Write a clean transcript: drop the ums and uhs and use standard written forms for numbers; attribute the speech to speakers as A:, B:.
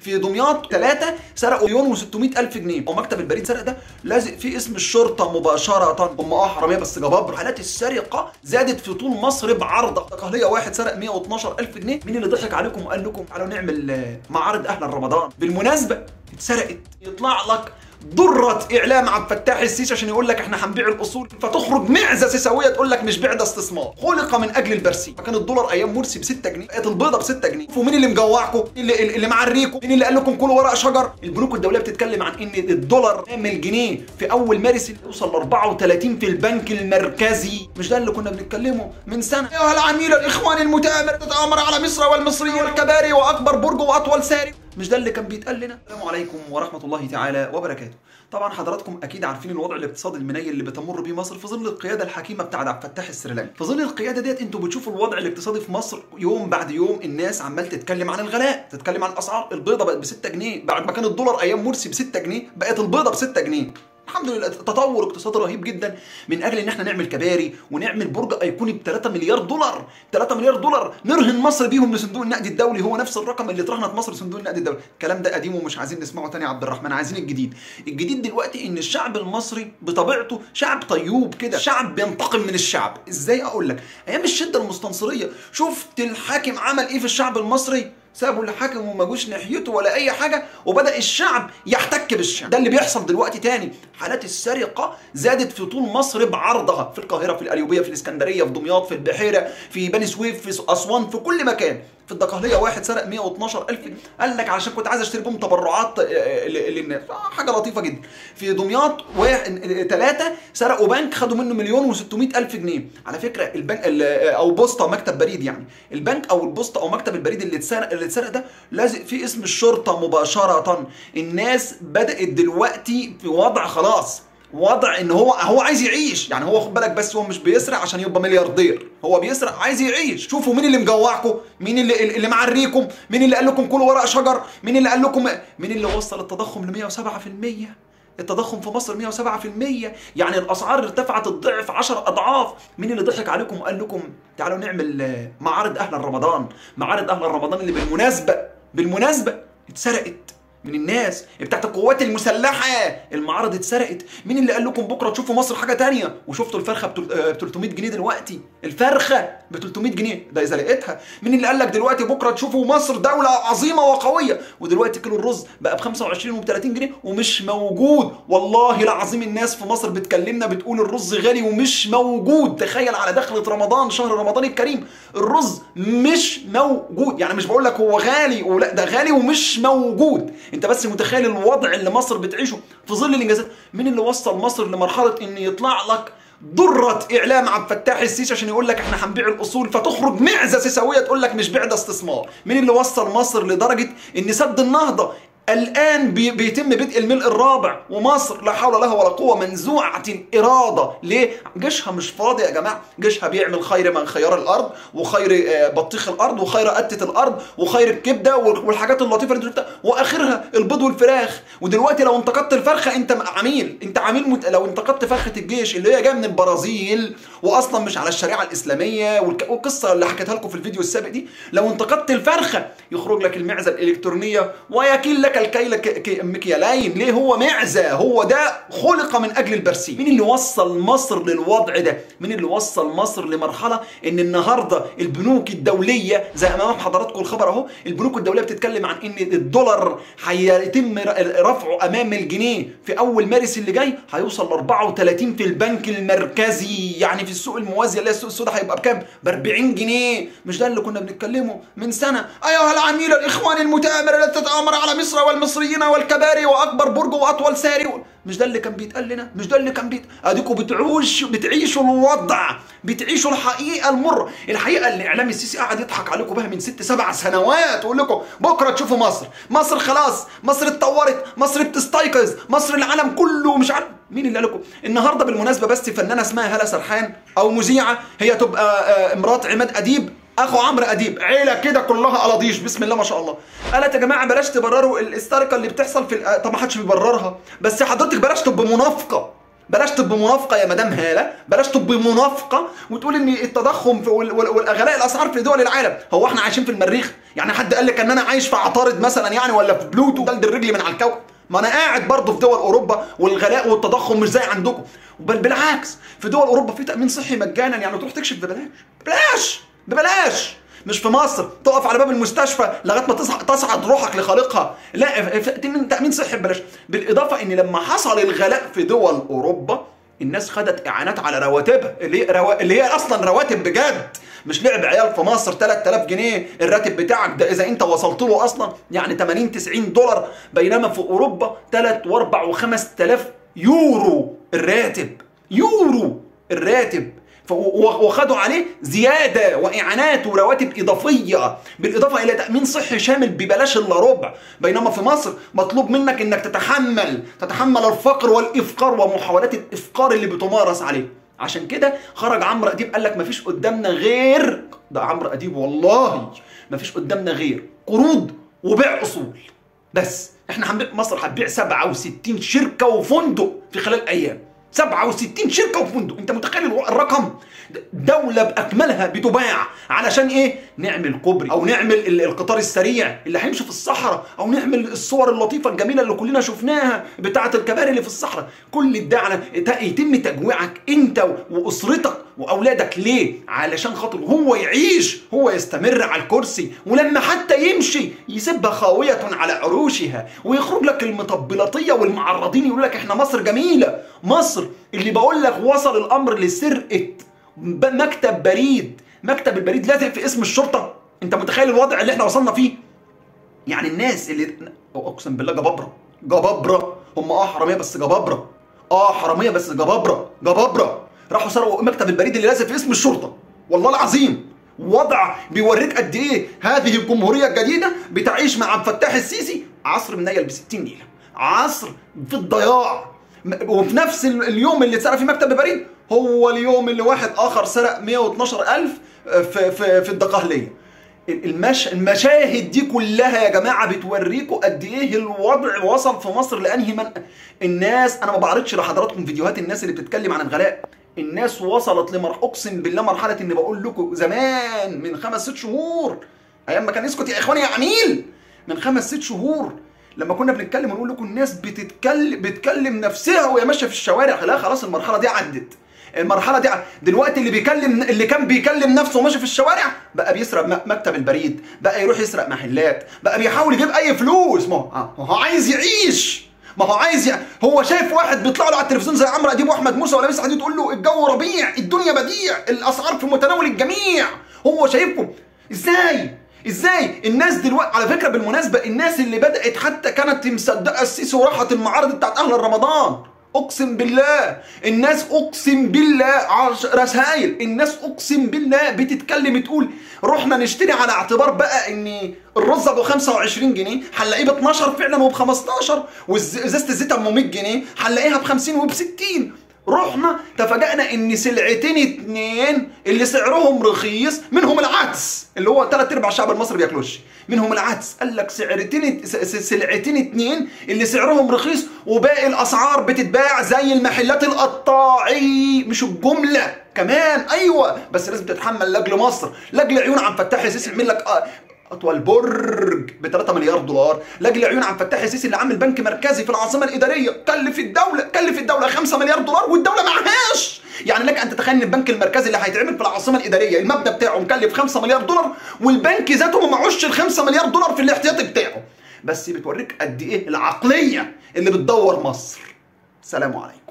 A: في دمياط 3 سرقوا 1.600.000 جنيه، ومكتب البريد سرق ده لازق فيه اسم الشرطه مباشره. هم حراميه بس جبابره. حالات السرقه زادت في طول مصر بعرضه. قهليه واحد سرق 112.000 جنيه. مين اللي ضحك عليكم وقال لكم تعالوا نعمل معارض اهلا رمضان؟ بالمناسبه اتسرقت. يطلع لك ضرة اعلام عبد الفتاح السيسي عشان يقول لك احنا هنبيع الاصول، فتخرج معزه سيساويه تقول لك مش بيع ده استثمار، خلق من اجل البرسيم. فكان الدولار ايام مرسي ب 6 جنيه، بقت البيضه ب 6 جنيه. ومين اللي مجوعكم؟ اللي معريكم؟ مين اللي قال لكم كلوا ورق شجر؟ البنوك الدوليه بتتكلم عن ان الدولار من الجنيه في اول مارس يوصل ل 34 في البنك المركزي. مش ده اللي كنا بنتكلمه من سنه؟ ايها العميل الاخوان المتآمر تتآمر على مصر والمصريين والكباري واكبر برج واطول ساري. مش ده اللي كان بيتقال لنا؟ السلام عليكم ورحمه الله تعالى وبركاته. طبعا حضراتكم اكيد عارفين الوضع الاقتصادي المنيل اللي بتمر بيه مصر في ظل القياده الحكيمه بتاع عبد الفتاح السريلانكي. في ظل القياده ديت انتوا بتشوفوا الوضع الاقتصادي في مصر يوم بعد يوم. الناس عمال تتكلم عن الغلاء، تتكلم عن الاسعار. البيضه بقت ب 6 جنيه بعد ما كان الدولار ايام مرسي ب 6 جنيه، بقت البيضه ب 6 جنيه. الحمد لله تطور اقتصادي رهيب جدا من اجل ان احنا نعمل كباري ونعمل برج ايقوني ب 3 مليار دولار. 3 مليار دولار نرهن مصر بيهم لصندوق النقد الدولي، هو نفس الرقم اللي اترهنت مصر لصندوق النقد الدولي. الكلام ده قديم ومش عايزين نسمعه تاني يا عبد الرحمن، عايزين الجديد. الجديد دلوقتي ان الشعب المصري بطبيعته شعب طيوب كده، شعب بينتقم من الشعب. ازاي اقول لك؟ ايام الشده المستنصريه شفت الحاكم عمل ايه في الشعب المصري؟ سابوا اللي حكموا وما جوش ناحيته ولا اي حاجه، وبدا الشعب يحتك بالشعب. ده اللي بيحصل دلوقتي تاني. حالات السرقه زادت في طول مصر بعرضها، في القاهره، في القليوبيه، في الاسكندريه، في دمياط، في البحيره، في بني سويف، في اسوان، في كل مكان. في الدقهليه واحد سرق 112.000 جنيه، قال لك علشان كنت عايز اشتري بهم تبرعات للناس. حاجه لطيفه جدا. في دمياط 3 سرقوا بنك، خدوا منه 1.600.000 جنيه. على فكره البنك او بوسطه مكتب بريد، يعني البنك او البوسطه او مكتب البريد اللي اتسرق ده لازق فيه اسم الشرطه مباشره. الناس بدات دلوقتي في وضع خلاص، وضع ان هو عايز يعيش. يعني هو خد بالك، بس هو مش بيسرق عشان يبقى ملياردير، هو بيسرق عايز يعيش. شوفوا مين اللي مجوعكم، مين اللي معريكم، مين اللي قال لكم كلوا ورق شجر، مين اللي قال لكم، مين اللي وصل التضخم ل 107%. التضخم في مصر 107%، يعني الاسعار ارتفعت الضعف 10 اضعاف. مين اللي ضحك عليكم وقال لكم تعالوا نعمل معارض اهلا رمضان؟ معارض اهلا رمضان اللي بالمناسبه اتسرقت من الناس بتاعت القوات المسلحه. المعارض اتسرقت. مين اللي قال لكم بكره تشوفوا مصر حاجه تانية؟ وشفتوا الفرخه ب 300 جنيه دلوقتي. الفرخه ب 300 جنيه ده اذا لقيتها. مين اللي قال لك دلوقتي بكره تشوفوا مصر دوله عظيمه وقويه؟ ودلوقتي كيلو الرز بقى ب 25 وب 30 جنيه ومش موجود. والله العظيم الناس في مصر بتكلمنا بتقول الرز غالي ومش موجود. تخيل على دخلة رمضان، شهر رمضان الكريم، الرز مش موجود. يعني مش بقول لك هو غالي ولا ده غالي ومش موجود. انت بس متخيل الوضع اللي مصر بتعيشه في ظل الانجازات. مين اللي وصل مصر لمرحله ان يطلع لك ضرة اعلام عبد الفتاح السيسي عشان يقول لك احنا هنبيع الاصول، فتخرج معزه سيساويه تقول لك مش بيع ده استثمار؟ مين اللي وصل مصر لدرجه ان سد النهضه الآن بيتم بدء الملء الرابع، ومصر لا حول لها ولا قوة، منزوعة الإرادة. ليه؟ جيشها مش فاضي يا جماعة. جيشها بيعمل خير من خيار الأرض، وخير بطيخ الأرض، وخير قتة الأرض، وخير الكبدة والحاجات اللطيفة اللي انت شفتها، وآخرها البيض والفراخ. ودلوقتي لو انتقدت الفرخة أنت عميل لو انتقدت فرخة الجيش اللي هي جاية من البرازيل وأصلا مش على الشريعة الإسلامية، والقصة اللي حكيتها لكم في الفيديو السابق دي، لو انتقدت الفرخة يخرج لك المعزة الإلكترونية ويكل لك الكيل مكيالين. ليه؟ هو معزة، هو ده خلق من أجل البرسيم. مين اللي وصل مصر للوضع ده؟ مين اللي وصل مصر لمرحلة إن النهاردة البنوك الدولية زي أمام حضراتكم الخبر أهو، البنوك الدولية بتتكلم عن إن الدولار هيتم رفعه أمام الجنيه في أول مارس اللي جاي، هيوصل ل 34 في البنك المركزي. يعني في السوق الموازي اللي هي السوق السوداء هيبقى بكام؟ ب 40 جنيه. مش ده اللي كنا بنتكلمه من سنة؟ أيها العميل الإخوان المتآمر التي تتآمر على مصر والمصريين والكباري واكبر برج واطول ساري. مش ده اللي كان بيتقال لنا؟ مش ده اللي كان اديكم بتعيشوا الوضع، بتعيشوا الحقيقه المر، الحقيقه اللي اعلام السيسي قاعد يضحك عليكم بها من 6 7 سنوات، ويقول لكم بكره تشوفوا مصر خلاص، مصر اتطورت، مصر بتستيقظ، مصر العالم كله مش عارف. مين اللي قال لكم؟ النهارده بالمناسبه بس فنانه اسمها هالة سرحان او مذيعه، هي تبقى مرات عماد اديب اخو عمرو اديب، عيله كده كلها قلاضيش بسم الله ما شاء الله. قالت يا جماعه بلاش تبرروا الهستيريكا اللي بتحصل في طب ما حدش بيبررها، بس حضرتك بلاش تبقى منافقه. بلاش تبقى منافقه يا مدام هاله، بلاش تبقى منافقه وتقول ان التضخم والاغلاء الاسعار في دول العالم. هو احنا عايشين في المريخ؟ يعني حد قال لك ان انا عايش في عطارد مثلا يعني، ولا في بلوتو جلد الرجل من على الكوكب؟ ما انا قاعد برضه في دول اوروبا والغلاء والتضخم مش زي عندكم، بل بالعكس في دول اوروبا في تامين صحي مجانا، يعني تروح تكشف ببلاش ببلاش. مش في مصر تقف على باب المستشفى لغايه ما تصعد روحك لخالقها، لا تامين صحي ببلاش. بالاضافه ان لما حصل الغلاء في دول اوروبا الناس خدت اعانات على رواتبها اللي هي اصلا رواتب بجد، مش لعب عيال. في مصر 3000 جنيه الراتب بتاعك ده اذا انت وصلت له اصلا، يعني 80 90 دولار، بينما في اوروبا 3 و4 و5000 يورو الراتب، يورو الراتب، وخدوا عليه زياده واعانات ورواتب اضافيه، بالاضافه الى تامين صحي شامل ببلاش الا ربع. بينما في مصر مطلوب منك انك تتحمل الفقر والافقار ومحاولات الافقار اللي بتمارس عليه. عشان كده خرج عمرو اديب قال لك مفيش قدامنا غير، ده عمرو اديب والله، مفيش قدامنا غير قروض وبيع اصول بس. احنا مصر هتبيع 67 شركه وفندق في خلال ايام، 67 شركه وفندق. انت متخيل الرقم؟ دوله باكملها بتباع علشان ايه؟ نعمل كوبري، او نعمل القطار السريع اللي هيمشي في الصحراء، او نعمل الصور اللطيفه الجميله اللي كلنا شفناها بتاعه الكباري اللي في الصحراء. كل ده على يتم تجويعك انت واسرتك واولادك. ليه؟ علشان خاطر هو يعيش، هو يستمر على الكرسي، ولما حتى يمشي يسيبها خاويه على عروشها، ويخرج لك المطبلاتيه والمعرضين يقول لك احنا مصر جميله. مصر اللي بقول لك وصل الامر لسرقه مكتب بريد، مكتب البريد لازق في اسم الشرطه. انت متخيل الوضع اللي احنا وصلنا فيه؟ يعني الناس اللي اقسم بالله جبابره هم حراميه بس جبابره، حراميه بس جبابره راحوا سرقوا مكتب البريد اللي لازق في اسم الشرطه. والله العظيم وضع بيوريك قد ايه هذه الجمهوريه الجديده بتعيش مع عبد الفتاح السيسي عصر منيل ب60 نيله، عصر في الضياع. وفي نفس اليوم اللي اتسرق فيه مكتب البريد هو اليوم اللي واحد اخر سرق 112,000 في الدقهليه. المشاهد دي كلها يا جماعه بتوريكم قد ايه الوضع وصل في مصر لانهي الناس. انا ما بعرضش لحضراتكم فيديوهات الناس اللي بتتكلم عن الغلاء. الناس وصلت اقسم بالله مرحله ان بقول لكم زمان من 5-6 شهور، ايام ما كان اسكت يا اخواني يا عميل، من 5-6 شهور لما كنا بنتكلم ونقول لكم الناس بتكلم نفسها وهي ماشيه في الشوارع. لا خلاص المرحله دي عدت، المرحله دي دلوقتي اللي كان بيكلم نفسه وماشي في الشوارع بقى بيسرق مكتب البريد، بقى يروح يسرق محلات، بقى بيحاول يجيب اي فلوس. ما هو عايز يعيش، ما هو عايز هو شايف واحد بيطلع له على التلفزيون زي عمرو اديب واحمد موسى ولابس حديد تقول له الجو ربيع، الدنيا بديع، الاسعار في متناول الجميع. هو شايفكم ازاي الناس دلوقتي. على فكره بالمناسبه الناس اللي بدات حتى كانت مصدقه السيسي وراحت المعارض بتاعت اهل رمضان، اقسم بالله الناس، اقسم بالله رسائل الناس اقسم بالله بتتكلم تقول رحنا نشتري على اعتبار بقى ان الرز ابو 25 جنيه هنلاقيه ب 12 فعلا وب 15، وازازه الزيت ام 100 جنيه هنلاقيها ب 50 وب 60. رحنا تفاجأنا ان سلعتين 2 اللي سعرهم رخيص، منهم العدس اللي هو 3/4 الشعب المصري بياكلوش، منهم العدس. قال لك سلعتين 2 اللي سعرهم رخيص وباقي الاسعار بتتباع زي المحلات القطاعي، مش الجمله كمان. ايوه بس لازم تتحمل لاجل مصر، لاجل عيون عبد الفتاح السيسي يعمل لك اطول برج ب 3 مليار دولار، لاجل عيون عبد الفتاح السيسي اللي عامل بنك مركزي في العاصمه الاداريه كلف الدوله 5 مليار دولار والدوله معهاش. يعني لك ان تتخيل ان البنك المركزي اللي هيتعمل في العاصمه الاداريه المبنى بتاعه مكلف 5 مليار دولار، والبنك ذاته ما معوش ال 5 مليار دولار في الاحتياطي بتاعه. بس بتوريك قد ايه العقليه اللي بتدور مصر. سلام عليكم.